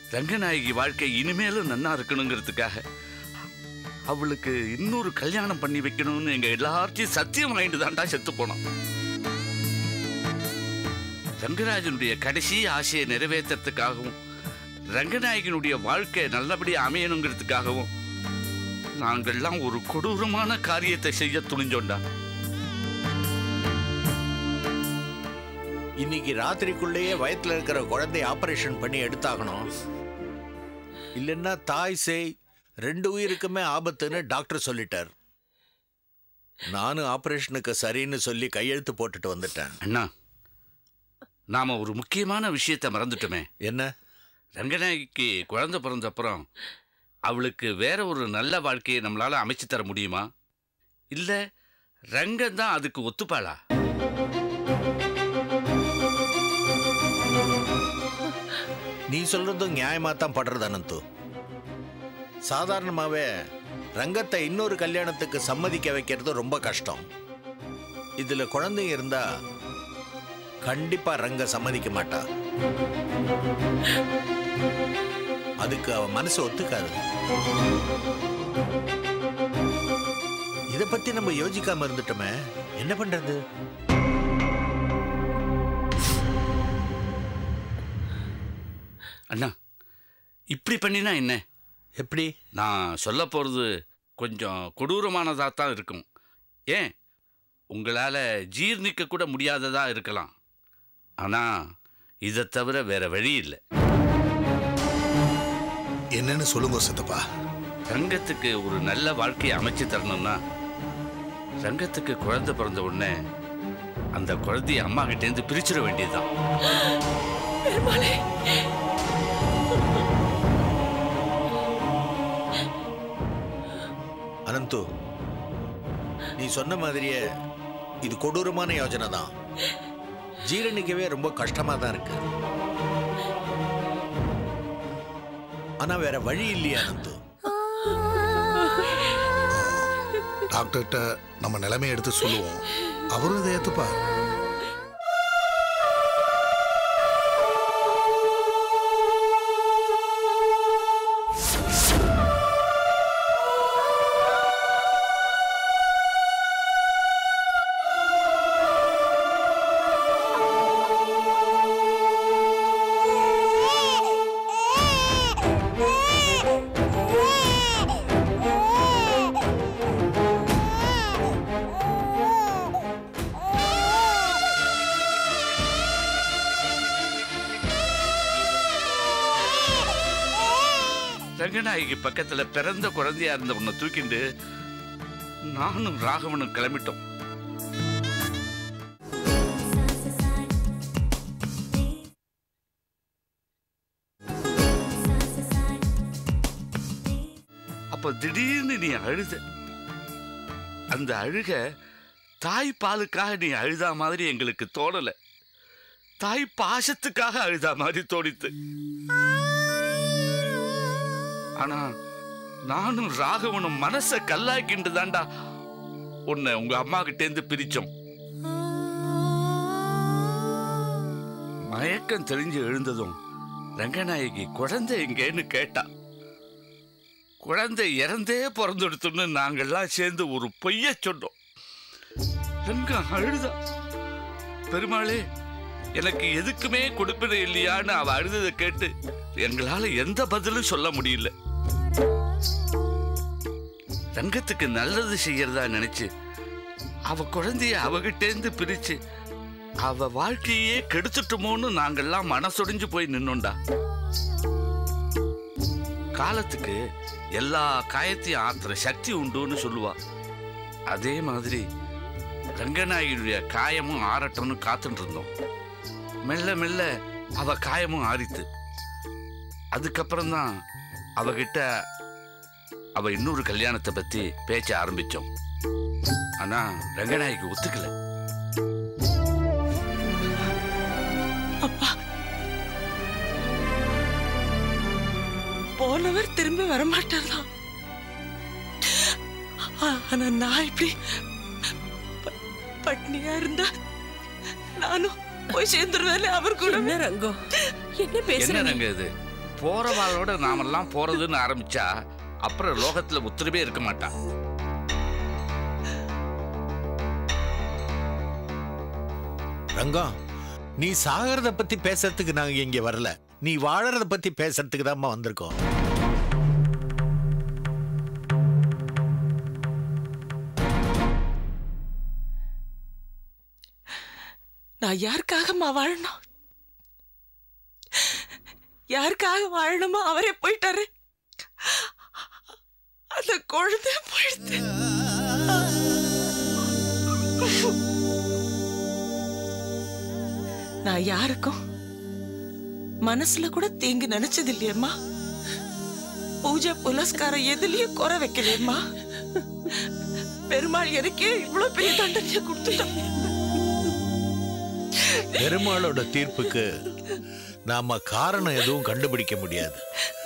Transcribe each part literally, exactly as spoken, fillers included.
ரங்கநாயகி வாழ்க்கை இனிமேலும் நன்னா இருக்கணுங்கிறதுக்காக அவளுக்கு இன்னொரு கல்யாணம் பண்ணி வைக்கணும்னு எங்க எல்லார்த்தையும் சத்தியம் வாங்கிட்டு தான்டா செத்து போனோம். ரங்கராஜனுடைய கடைசி ஆசையை நிறைவேற்றத்துக்காகவும் ரங்கநாயகனுடைய வாழ்க்கை நல்லபடியா அமையணுங்கிறதுக்காகவும் நாங்கள்லாம் ஒரு கொடூரமான காரியத்தை செய்ய துணிஞ்சோண்டா. இன்னைக்கு ராத்திரிக்குள்ளேயே வயத்துல இருக்கிற குழந்தை ஆபரேஷன் பண்ணி எடுத்தாகணும். இல்லைன்னா தாய் சேய் ரெண்டு உயிருக்குமே ஆபத்துன்னு டாக்டர் சொல்லிட்டார். நானும் ஆபரேஷனுக்கு சரின்னு சொல்லி கையெழுத்து போட்டுட்டு வந்துட்டேன். அண்ணா, நாம ஒரு முக்கியமான விஷயத்தை மறந்துட்டோமே. என்ன? ரங்கநாயகிக்கு குழந்தை பிறந்த அப்புறம் அவளுக்கு வேற ஒரு நல்ல வாழ்க்கையை நம்மளால அமைச்சு தர முடியுமா? இல்ல ரங்கன் தான் அதுக்கு ஒத்துப்பாளா? நீ சொல்றதும் நியாயமா தான் படுறது அனந்து. சாதாரணமாவே ரங்கத்தை இன்னொரு கல்யாணத்துக்கு சம்மதிக்க வைக்கிறது ரொம்ப கஷ்டம். இதுல குழந்தைங்க இருந்தா கண்டிப்பா ரங்க சம்மதிக்க மாட்டா. அதுக்கு அவ மனசு ஒத்துக்காது. இத பத்தி நம்ம யோசிக்காம இருந்துட்டோமே, என்ன பண்றது? அண்ணா, இப்படி பண்ணினா என்ன? எப்படி? நான் சொல்ல போறது கொஞ்சம் கொடூரமானதா தான் இருக்கும். ஏன், உங்களால ஜீர்ணிக்க கூட முடியாததா இருக்கலாம். ஆனா இதை தவிர வேற வழி இல்லை. என்னன்னு சொல்லுங்க சித்தப்பா. ரங்கத்துக்கு ஒரு நல்ல வாழ்க்கையை அமைச்சு தரணும்னா ரங்கத்துக்கு குழந்தை பிறந்த உடனே அந்த குழந்தைய அம்மா கிட்ட இருந்து பிரிச்சிட வேண்டியதுதான். அனந்து, நீ சொன்ன மாதிரியே இது கொடூரமான யோஜனை தான். ஜீரணிக்கவே ரொம்ப கஷ்டமா தான் இருக்கு. ஆனா வேற வழி இல்லையா அனந்து? டாக்டர்கிட்ட நம்ம நிலைமையை எடுத்து சொல்லுவோம், அவரும் இதை ஏத்துப்பார். ரங்கநாயகி பக்கத்துல பிறந்த குழந்தையா இருந்த உன்னை தூக்கிண்டு நானும் ராகவனும் கிளம்பிட்டோம். அப்ப திடீர்னு நீ அழுத. அந்த அழுக தாய் பாலுக்காக நீ அழுதா மாதிரி எங்களுக்கு தோணல, தாய் பாசத்துக்காக அழுதா மாதிரி தோணித்து. ஆனா நானும் ராகவனும் மனச கல்லாக்கிண்டு தாண்டா உன்னை உங்க அம்மா கிட்ட இருந்து பிரிச்சோம். மயக்கம் தெரிஞ்சு எழுந்ததும் ரங்கநாயகி குழந்தை எங்கேன்னு கேட்டா. குழந்தை இறந்தே பிறந்துடுத்துன்னு நாங்கெல்லாம் சேர்ந்து ஒரு பொய்ய சொன்னோம். ரங்கம் அழுதா. பெருமாளே, எனக்கு எதுக்குமே கொடுப்பினை இல்லையான்னு அவ அழுததை கேட்டு எங்களால எந்த பதிலும் சொல்ல முடியல. ரங்கத்துக்கு நல்லது செய்யறதா நினைச்சு அவ குழந்தைய அவகிட்டேந்து பிரிச்சு அவ வாழ்க்கையே கெடுத்துட்டோமோன்னு நாங்கெல்லாம் மனசொடிஞ்சு போய் நின்னோண்டா. காலத்துக்கு எல்லா காயத்தையும் ஆத்துற சக்தி உண்டுன்னு சொல்லுவா. அதே மாதிரி ரங்கநாயகியுடைய காயமும் ஆறட்டும்னு காத்துட்டு இருந்தோம். மெல்ல மெல்ல அவ காயமும் ஆறித்து. அதுக்கப்புறம் தான் அவகிட்ட அவ இன்னொரு கல்யாணத்தை பத்தி பேச்ச ஆரம்பிச்சோம். ஆனா ரங்கநாயகி ஒத்துக்கல. அப்பா, போனவர் திரும்பி வரமாட்டார்தான். ஆனா நான் இப்படி பட்னியா இருந்தா நானும் போய் சேர்ந்துருவேன் அவர் கூட. என்ன ரங்கம், என்ன பேசுற? என்ன ரங்க இது? போறவாளோட நாமெல்லாம் போறதுன்னு ஆரம்பிச்சா அப்புறம் லோகத்துல ஒத்துருமே இருக்க மாட்டான். ரங்கம், நீ சாகிறத பத்தி பேசுறதுக்கு நாங்க இங்க வரல, நீ வாழறத பத்தி பேசுறதுக்கு தான் வந்திருக்கோம். நான் யாருக்காகமா வாழணும்? யாருக்காக வாழணுமோ அவரே போயிட்டாரு. அந்த குழந்தை போயிடுது. நான் யாருக்கும் மனசுல கூட தீங்கு நினைச்சது இல்லையம்மா. பூஜை புலஸ்காரம் எதுலயும் குறை வைக்கலையம்மா. பெருமாள் எனக்கே இவ்வளவு பெரிய தண்டனையை கொடுத்துட்டான். பெருமாளோட தீர்ப்புக்கு நாம காரணம் எதுவும் கண்டுபிடிக்க முடியாது.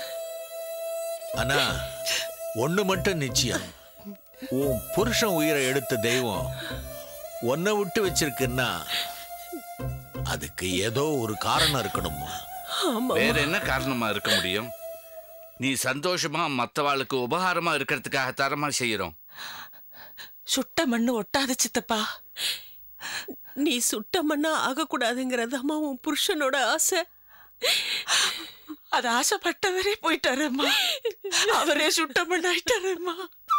ஆனா ஒண்ணு மட்டும் நிச்சயம், உன் புருஷன் உயிரை எடுத்த தெய்வம் உன்னை விட்டு வச்சிருக்குன்னா அதுக்கு ஏதோ ஒரு காரணம் இருக்கணுமா? வேற என்ன காரணமா இருக்க முடியும்? நீ சந்தோஷமா மத்தவாளுக்கு உபகாரமா இருக்கிறதுக்காக தரமா செய்யறோம். சுட்ட மண்ணு ஒட்டாத சித்தப்பா. நீ சுட்ட மண்ணா ஆகக்கூடாதுங்கிறதாம்மா உன் புருஷனோட ஆசை. அது ஆசைப்பட்டவரே போயிட்டாரம்மா. அவரே சுட்ட மண்ணாயிட்டாரம்மா.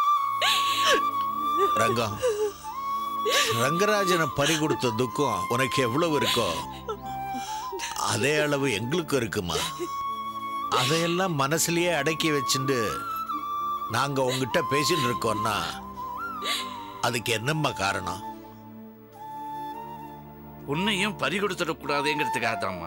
ரங்கம், ரங்கராஜனை பறி கொடுத்த துக்கம் உனக்கு எவ்வளவு இருக்கோ அதே அளவு எங்களுக்கும் இருக்குமா? அதையெல்லாம் மனசுலயே அடக்கி வச்சுட்டு நாங்க உங்ககிட்ட பேசிட்டு இருக்கோம்னா அதுக்கு என்னம்மா காரணம்? உன்னையும் பறி கொடுத்துடக்கூடாதுங்கிறதுக்காக தான்மா.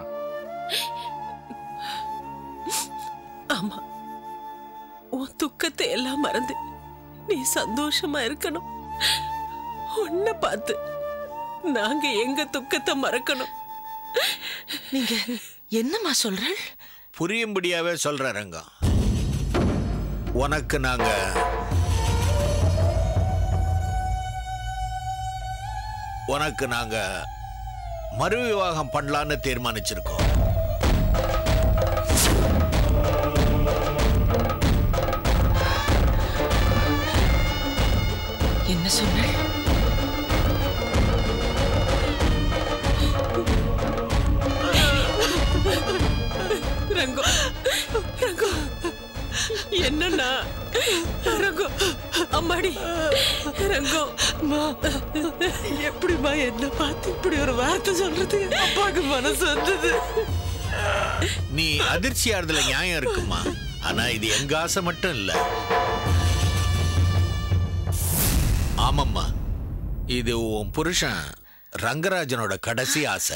ஆமா, உன் துக்கத்தை எல்லாம் மறந்து நீ சந்தோஷமா இருக்கணும். உன்னை பார்த்து நாங்க எங்க துக்கத்தை மறக்கணும். நீங்க என்னம்மா சொல்ற? புரியும்படியாவே சொல்ற ரங்கம். உனக்கு நாங்க உனக்கு நாங்க மறு விவாகம் பண்ணலான்னு தீர்மானிச்சிருக்கோம். என்ன சொன்ன? ரங்கோ, ரங்கோ, என்னன்னா ரங்கோ, அம்மாடி ரங்கோ, எப்படிமா என்ன பார்த்து இப்படி ஒரு வார்த்தை சொல்றது அப்பாவுக்கு மனசு வந்தது? நீ அதிர்ச்சி ஆறுதல நியாயம் இருக்குமா? ஆனா இது எங்க ஆசை மட்டும் இல்ல. ஆமாம்மா, இது உன் புருஷன் ரங்கராஜனோட கடைசி ஆசை.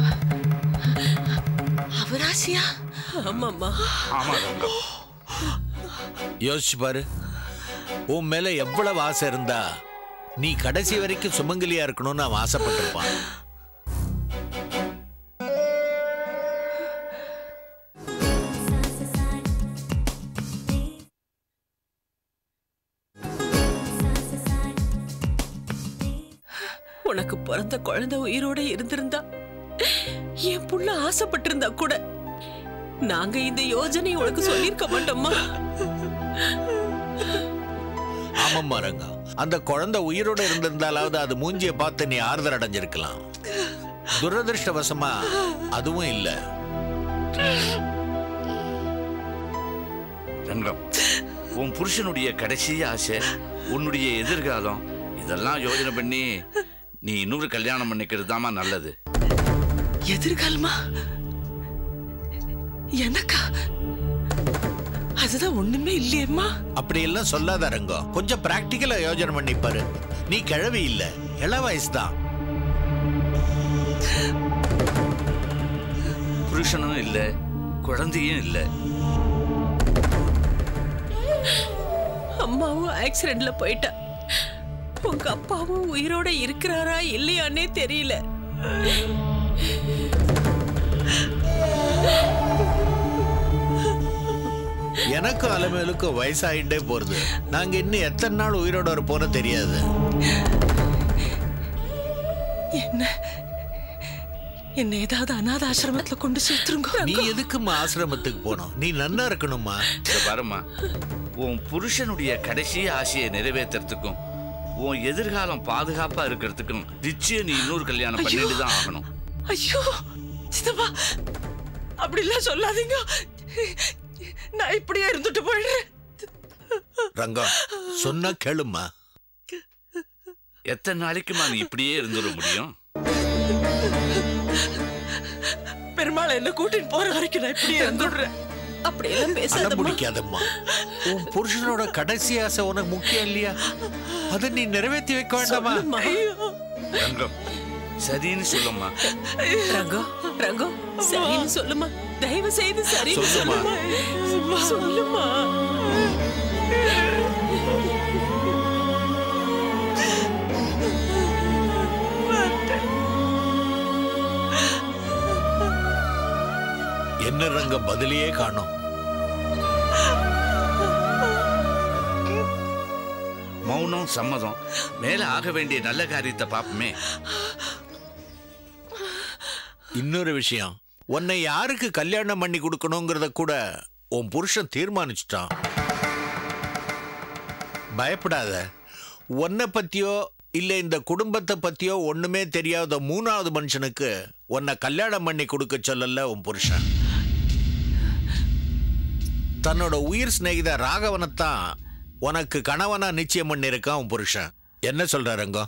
அவர் ஆசையா? ஆமாம்மா. ஆமா ரங்கம், யோசிச்சு பாரு, உன் மேல எவ்வளவு ஆசை இருந்தா நீ கடைசி வரைக்கும் சுமங்கலியா இருக்கணும்னு அவன் ஆசைப்பட்டிருப்பான். உனக்கு பிறந்த குழந்தை உயிரோட இருந்திருந்தா, என் புள்ள ஆசைப்பட்டிருந்தா கூட நாங்க இந்த யோஜனை உனக்கு சொல்லிருக்க மாட்டோமா? ஆமாம்மா ரங்கா, அந்த குழந்தை உயிரோட இருந்திருந்தாலாவது அது மூஞ்சிய பார்த்து நீ ஆறுதல் அடைஞ்சிருக்கலாம். துரதிருஷ்டவசமா அதுவும் இல்ல. ரங்கம், உன் புருஷனுடைய கடைசி ஆசை, உன்னுடைய எதிர்காலம், இதெல்லாம் யோஜனை பண்ணி நீ இன்னொரு கல்யாணம் பண்ணிக்கிறது தாமா நல்லது. எதிர்காலமா? எனக்கா? அதுதான் ஒண்ணுமே இல்லையம்மா. அப்படி எல்லாம் சொல்லாத ரங்கம், கொஞ்சம் பிராக்டிக்கலா யோஜனை பண்ணி பாரு. நீ கிழவி இல்ல, இள வயசுதான். புருஷனும் இல்ல, குழந்தையும் இல்ல. அம்மாவும் ஆக்சிடென்ட்ல போயிட்டா. உங்க அப்பாவும் உயிரோட இருக்கிறாரா இல்லையானே தெரியல. எனக்கு அலமேலுக்கு வயசாயிட்டே போறது. நாங்க இன்னும் எத்தனை நாள் உயிரோட இருப்போன்னு தெரியாது. என்ன என்ன ஏதாவது அநாத ஆசிரமத்துல கொண்டு சேர்த்துருங்க. நீ எதுக்குமா ஆசிரமத்துக்கு போனோம்? நீ நன்னா இருக்கணும்மா. இத பாரும்மா, உன் புருஷனுடைய கடைசி ஆசையை நிறைவேற்றுறதுக்கும் உன் எதிர்காலம் பாதுகாப்பா இருக்கிறதுக்கும் நிச்சயம் நீ இன்னொரு கல்யாணம் பண்ணிட்டு தான் ஆகணும். ஐயோ சித்தப்பா, அப்படிலாம் சொல்லாதீங்க. நான் இப்படியே இருந்துட்டு போயிடுறேன். ரங்கா, சொன்னா கேளும்மா. எத்தனை நாளைக்குமா நீ இப்படியே இருந்துட முடியும்? பெருமாள் என்ன கூட்டிட்டு போற வரைக்கும் நான் இப்படியே இருந்துடுறேன். அப்படியெல்லாம் பேசாதம்மா. முடிக்காதம்மா. உன் புருஷனோட கடைசி ஆசை உனக்கு முக்கியம் இல்லையா? அதை நீ நிறைவேற்றி வைக்க வேண்டாமா? ரங்கம், சரின்னு சொல்லுமா. ரங்கோ ரங்கோ சரின்னு சொல்லுமா. தயவு செய்து சரின்னு சொல்லுமா. சொல்லுமா சொல்லுமா. என்ன ரங்கம், பதிலையே காணோம். மௌனம் சம்மதம். மேல ஆக வேண்டிய நல்ல காரியத்தை பாப்போமே. இன்னொரு விஷயம், உன்னை யாருக்கு கல்யாணம் பண்ணி கொடுக்கணுங்கிறத கூட உன் புருஷன் தீர்மானிச்சுட்டான். பயப்படாத. உன்னை பத்தியோ இல்ல இந்த குடும்பத்தை பத்தியோ ஒண்ணுமே தெரியாத மூணாவது மனுஷனுக்கு உன்னை கல்யாணம் பண்ணி கொடுக்க சொல்லல உன் புருஷன். தன்னோட உயிர் சிநேகித ராகவனைத்தான் உனக்கு கணவனா நிச்சயம் பண்ணிருக்கான் உன் புருஷன். என்ன சொல்ற ரங்கம்?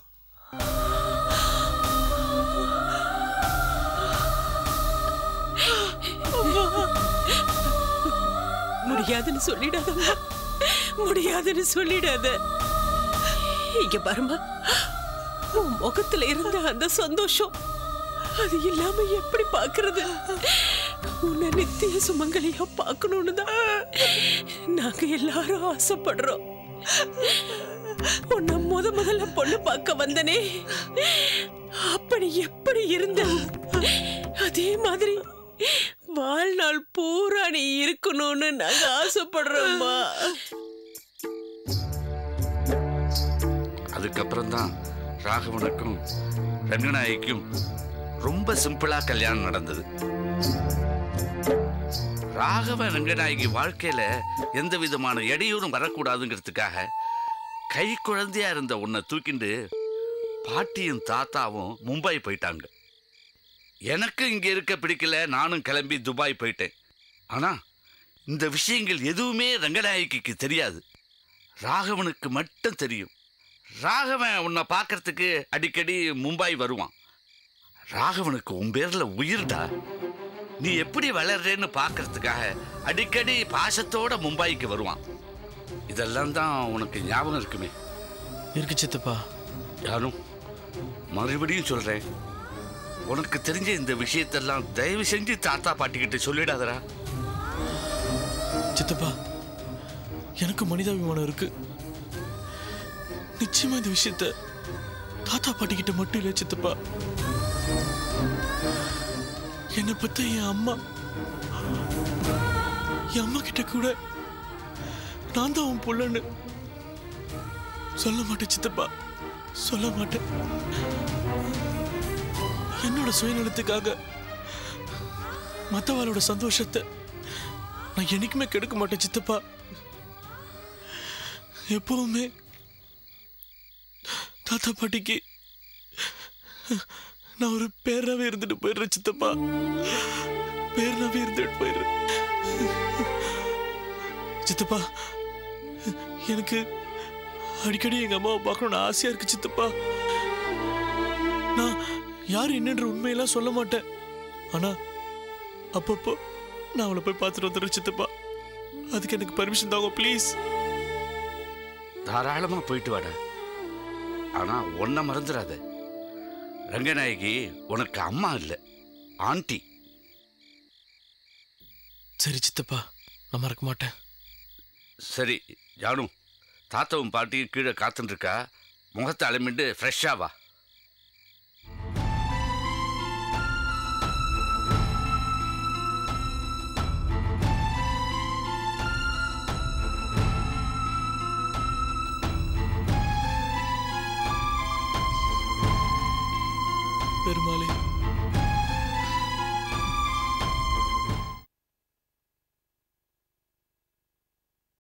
முடியாதுன்னு சொல்லிடாதம்மா. முடியாதுன்னு சொல்லிடாத. இங்க பாருமா, உன் முகத்துல இருந்த அந்த சந்தோஷம் அது இல்லாம எப்படி பாக்குறது? உன்னை நித்திய சுமங்கலியா பார்க்கணும்னு தான் நாங்க எல்லாரும் ஆசைப்படுறோம். உன்னை முத முதல்ல பொண்ணு பார்க்க வந்தனே, அப்படி எப்படி இருந்த அதே மாதிரி வாழ்நாள் பூரா நீ இருக்கணும்னு நாங்க ஆசைப்படுறோம்மா. அதுக்கப்புறம் தான் ராகவனுக்கும் ரங்கநாயகிக்கும் ரொம்ப சிம்பிளா கல்யாணம் நடந்தது. ராகவ ரங்கநாயகி வாழ்க்கையில எந்த விதமான இடையூறும் வரக்கூடாதுங்கிறதுக்காக கை குழந்தையா இருந்த உன்னை தூக்கிண்டு பாட்டியும் தாத்தாவும் மும்பை போயிட்டாங்க. எனக்கு இங்க இருக்க பிடிக்கல, நானும் கிளம்பி துபாய் போயிட்டேன். ஆனா இந்த விஷயங்கள் எதுவுமே ரங்கநாயகிக்கு தெரியாது. ராகவனுக்கு மட்டும் தெரியும். ராகவன் உன்னை பார்க்கறதுக்கு அடிக்கடி மும்பை வருவான். ராகவனுக்கு உன் பேர்ல உயிர்டா. நீ எப்படி வளர்றேன்னு பார்க்கறதுக்காக அடிக்கடி பாசத்தோட மும்பைக்கு வருவான். இதெல்லாம் தான் உனக்கு ஞாபகம் இருக்குமே? இருக்கு சித்தப்பா. யாரும் மறுபடியும் சொல்றேன், உனக்கு தெரிஞ்ச இந்த விஷயத்தெல்லாம் தயவு செஞ்சு தாத்தா பாட்டிக்கிட்ட சொல்லிடாதரா. சித்தப்பா, எனக்கு மனிதாபிமானம் இருக்கு. நிச்சயமா இந்த விஷயத்த தாத்தா பாட்டி கிட்ட மட்டும் இல்ல சித்தப்பா, என்னை பத்த என் அம்மா என் அம்மா கிட்ட கூட நான் தான் உன் புள்ளன்னு சொல்ல மாட்டேன் சித்தப்பா, சொல்ல மாட்டேன். என்னோட சுயநலத்துக்காக மத்தவாளோட சந்தோஷத்தை நான் என்னைக்குமே கெடுக்க மாட்டேன் சித்தப்பா. எப்பவுமே தாத்தா பாட்டிக்கு நான் ஒரு பேராவே இருந்துட்டு போயிடுறேன் சித்தப்பா, பேராவே இருந்துட்டு போயிடுறேன் சித்தப்பா. எனக்கு அடிக்கடி எங்க அம்மாவை பார்க்கணும்னு ஆசையா இருக்கு சித்தப்பா. நான் யார் என்னன்ற உண்மையெல்லாம் சொல்ல மாட்டேன். ஆனா அப்பப்போ நான் அவளை போய் பார்த்துட்டு வந்துடுறேன் சித்தப்பா. அதுக்கு எனக்கு பர்மிஷன் தாங்க ப்ளீஸ். தாராளமா போயிட்டு வாட. ஆனா ஒன்ன மறந்துடாத, ரங்கநாயகி உனக்கு அம்மா இல்ல, ஆண்டி. சரி சித்தப்பா, நான் மறக்க மாட்டேன். சரி ஜானு, தாத்தாவும் பாட்டியும் கீழே காத்துட்டு இருக்கா. முகத்தை அலமிட்டு ஃப்ரெஷ்ஷா வா. பெருமாளே,